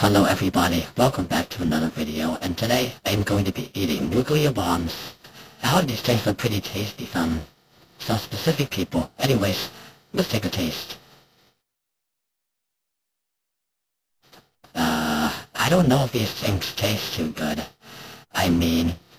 Hello everybody, welcome back to another video, and today I'm going to be eating nuclear bombs. I heard these things are pretty tasty from some specific people. Anyways, let's take a taste. I don't know if these things taste too good. I mean,